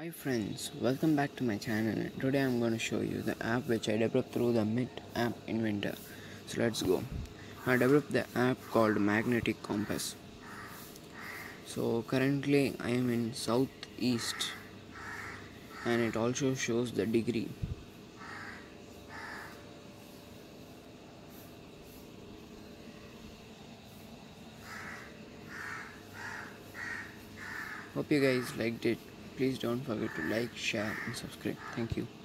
Hi friends, welcome back to my channel. Today I'm going to show you the app which I developed through the Mit App Inventor. So let's go. I developed the app called Magnetic Compass. So currently I am in southeast and it also shows the degree. Hope you guys liked it. Please don't forget to like, share and subscribe. Thank you.